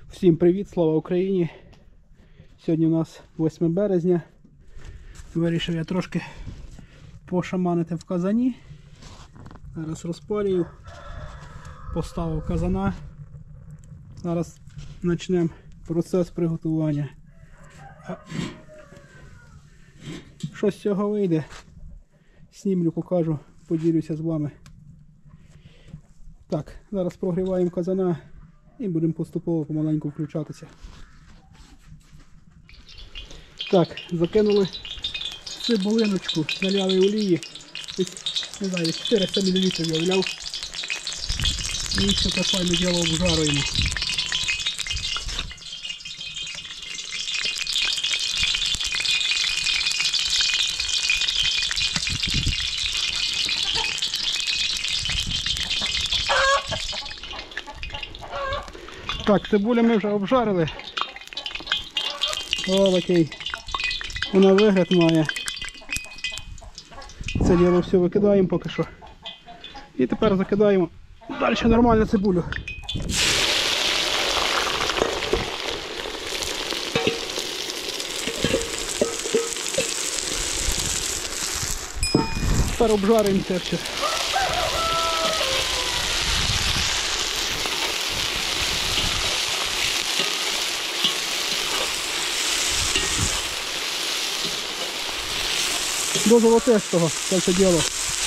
Всім привіт, слава Україні! Сьогодні у нас 8 березня. Вирішив я трошки пошаманити в казані. Зараз розпалюю, поставив казана. Зараз почнемо процес приготування. Що з цього вийде? Знімлю, покажу, поділюся з вами. Так, зараз прогріваємо казана і будемо поступово помаленьку включатися. Так, закинули цибулиночку, наляли олії. Не знаю, 400 мл я вляв. І все це файне діло обжаруємо. Так, цибулю ми вже обжарили. О, такий вона вигляд має. Це діло все викидаємо поки що. І тепер закидаємо далі нормальну цибулю. Тепер обжаримо це все. До золотистого це все діло.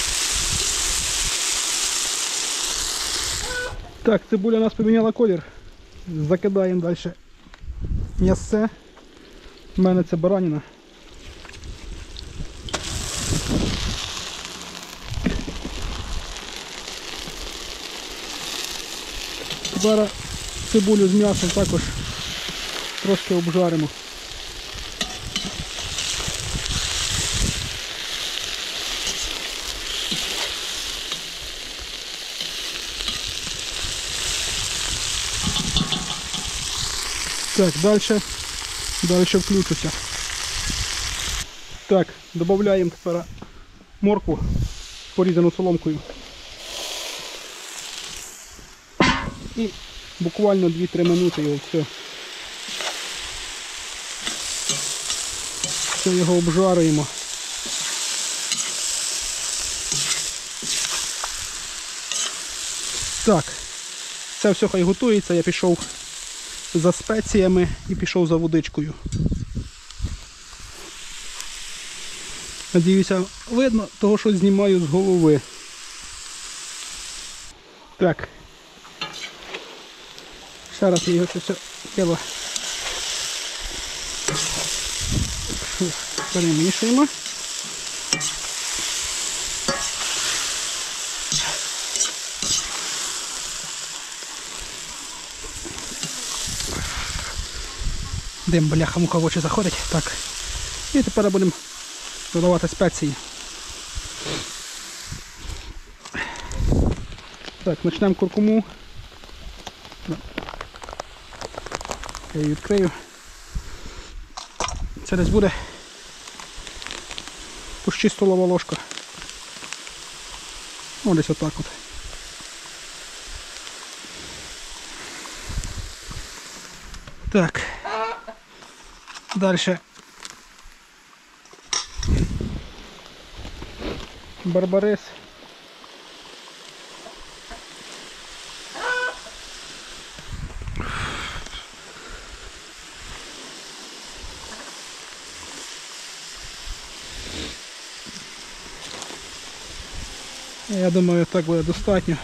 Так, цибуля у нас поміняла колір. Закидаємо далі м'ясце. У мене це бараніна. Зараз цибулю з м'ясом також трошки обжаримо. Так, далі включуся. Так, додаємо тепер моркву, порізану соломкою. І буквально 2-3 минути його все. Все його обжарюємо. Так, це все хай готується, я пішов за спеціями і пішов за водичкою. Надіюся, видно, того що знімаю з голови. Так. Ще раз його це все тіло перемішуємо. Дим, бляха-муха, в очі заходить. Так. І тепер будемо додавати спеції. Так, почнемо куркуму. Я її відкрию. Це десь буде почти столова ложка. Ось десь отак от. Так. Дальше барбарис. Я думаю, так буде достатньо.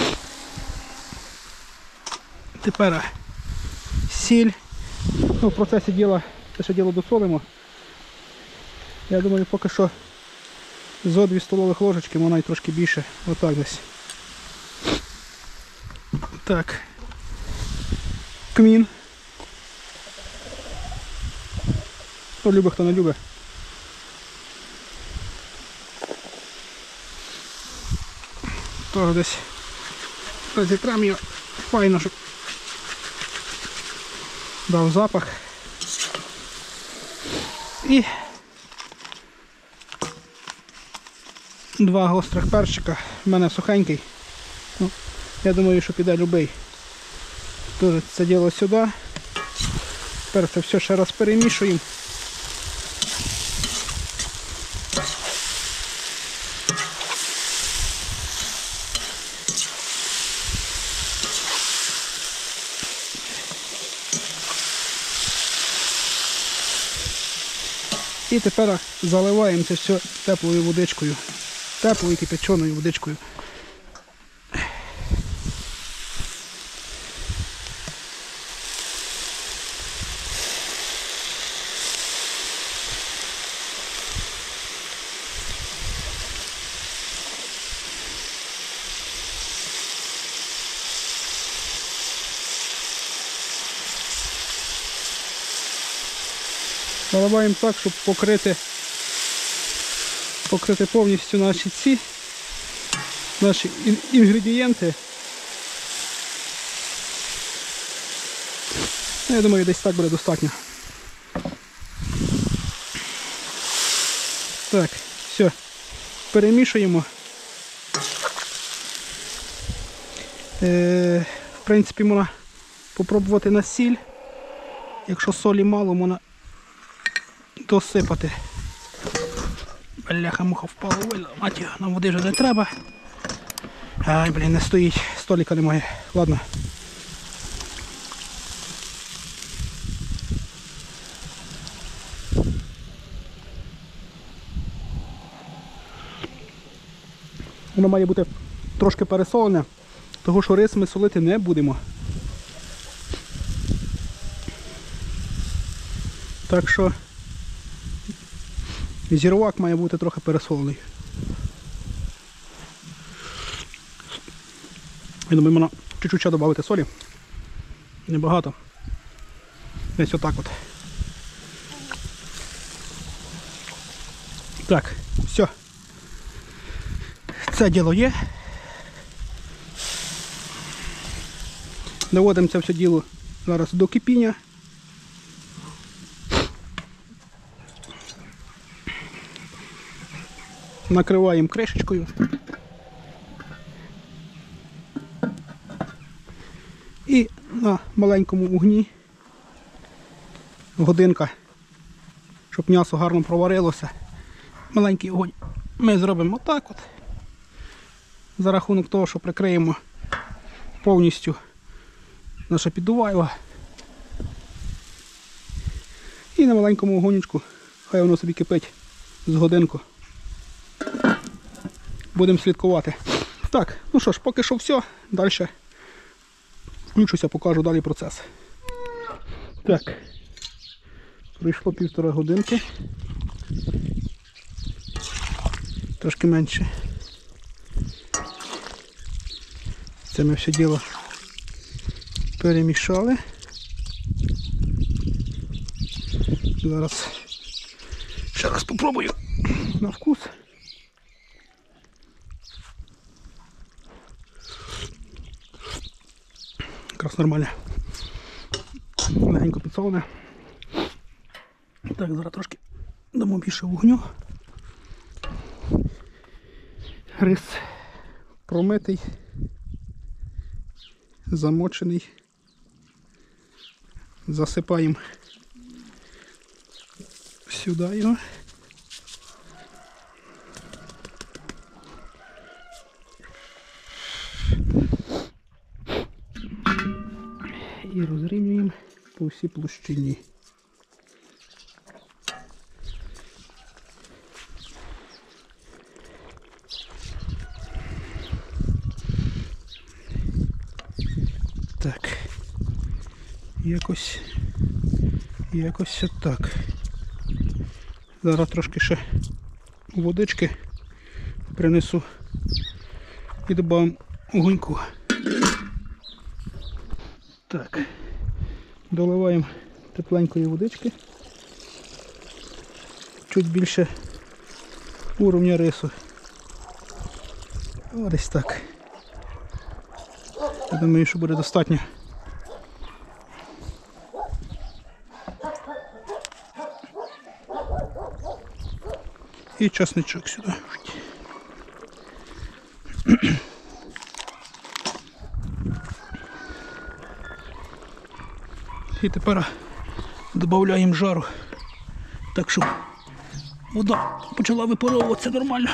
Тепер сіль. Ну, в процесі діла це ще діло досолимо. Я думаю, поки що зо 2 столових ложечки, вона й трошки більше. Отак десь. Так. Кмін. Хто любить, хто не любить. Тож десь розітрам його файно, щоб дав запах. І 2 гострих перчика. У мене сухенький. Ну, я думаю, що піде любий. Теж це діло сюди. Тепер це все ще раз перемішуємо. І тепер заливаємо це все теплою водичкою. Теплою кипяченою водичкою. Заливаємо так, щоб покрити повністю наші інгредієнти. Я думаю, десь так буде достатньо. Так, все, перемішуємо. В принципі, можна попробувати на сіль. Якщо солі мало, можна досипати. Бляха-муха впала, мать його, нам води вже не треба. Ай, блін, не стоїть, столика немає. Ладно. Воно має бути трошки пересолене, тому що рис ми солити не будемо. Так що зірвак має бути трохи пересолений. Я думаю, можна чуть-чуть ще додати солі. Небагато. Десь отак от. Так, все. Це діло є. Доводимо це все діло зараз до кипіння. Накриваємо кришечкою. І на маленькому вогні годинка, щоб м'ясо гарно проварилося. Маленький вогонь ми зробимо отак от. За рахунок того, що прикриємо повністю наше піддувайло. І на маленькому вогонечку хай воно собі кипить з годинку. Будемо слідкувати. Так, ну що ж, поки що все. Далі включуся, покажу далі процес. Так, пройшло 1,5 годинки. Трошки менше. Це ми все діло перемішали. Зараз ще раз попробую на вкус. Якраз нормально. Легенько підсолене. Так, зараз трошки дамо більше вогню. Рис промитий, замочений. Засипаємо сюди його. І розрівнюємо по всій площині. Так, якось так. Зараз трошки ще водички принесу і додам огоньку. Так, доливаємо тепленької водички, чуть більше уровня рису. Ось так. Я думаю, що буде достатньо. І чесничок сюди. І тепер додаємо жару. Так що вода почала випаровуватися нормально.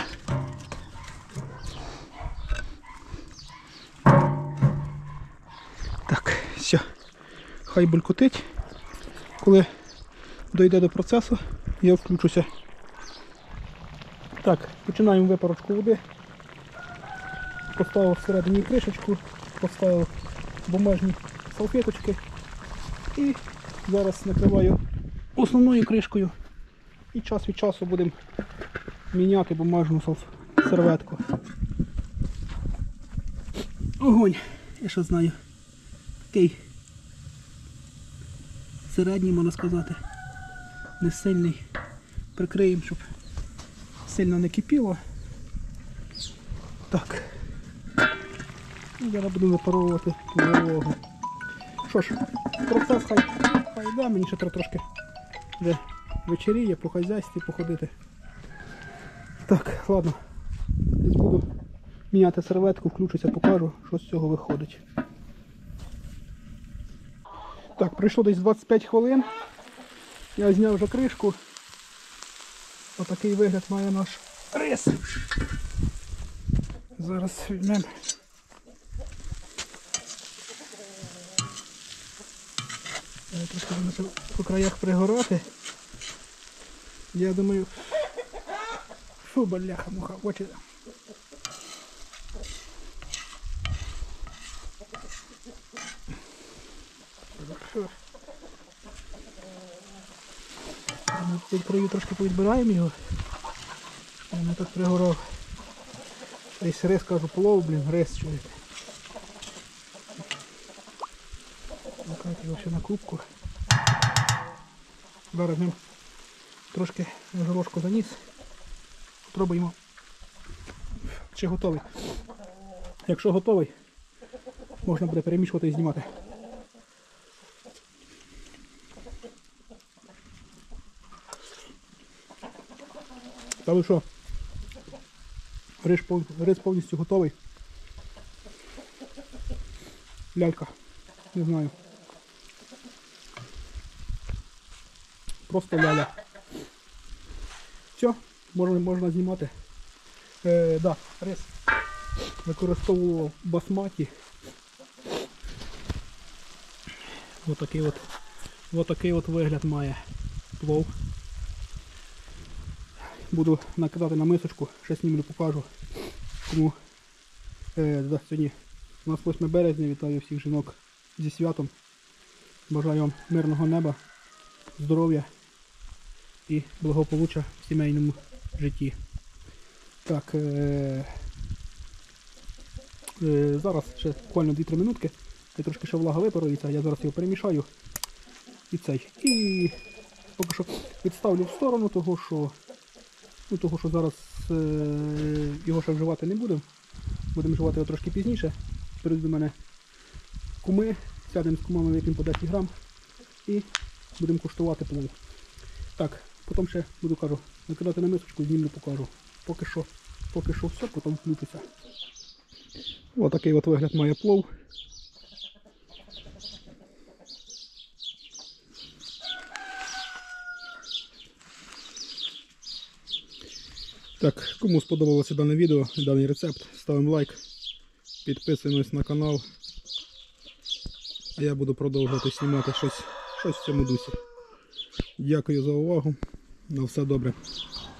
Так, все. Хай булькотить. Коли дойде до процесу, я включуся. Так, починаємо випарочку води. Поставив всередині кришечку, поставив бумажні салфеточки і зараз накриваю основною кришкою і час від часу будемо міняти бумажну серветку. Огонь, я ще знаю, такий середній, можна сказати, не сильний. Прикриємо, щоб сильно не кипіло. Так. І зараз будемо випаровувати вологу. Що ж, процес хай йде, мені ще треба трошки вже вечеріє, по хазяйстві походити. Так, ладно. Десь буду міняти серветку, включуся, покажу, що з цього виходить. Так, пройшло десь 25 хвилин. Я зняв вже кришку. Отакий вигляд має наш рис. Зараз візьмемо. Трошки буде по краях пригорати. Я думаю... Фу, бляха-муха, очі. Тут прою трошки повідбираємо його. Я не так пригорав. Десь рис, кажу, плов, блін, рис, чуєте. Накати його ще на кубку. Зараз ним трошки горошку заніс. Спробуємо, чи готовий. Якщо готовий, можна буде перемішувати і знімати. Та ви що? Рис повністю готовий. Лялька. Не знаю. Просто ляля. Все, можна знімати. Да, рис використовував басматі. Отакий от вигляд має плов. Буду накидати на мисочку, ще знімлю, покажу. Тому сьогодні у нас 8 березня, вітаю всіх жінок зі святом. Бажаю вам мирного неба, здоров'я і благополуччя в сімейному житті. Так, зараз ще буквально 2-3 минутки, трошки ще влага випарується, я зараз його перемішаю і поки що відставлю в сторону, того що зараз його ще вживати не будемо. Будемо вживати його трошки пізніше. Прийдуть до мене куми, сядемо з кумами, вип'ємо по 10 грам і будемо куштувати плов. Так, потім ще буду, кажу, накидати на мисочку, знімлю, покажу. Поки що все, потім включуся. Ось такий от вигляд має плов. Так, кому сподобалося дане відео, даний рецепт, ставимо лайк, підписуємось на канал. А я буду продовжувати знімати щось в цьому дусі. Дякую за увагу. На все добре.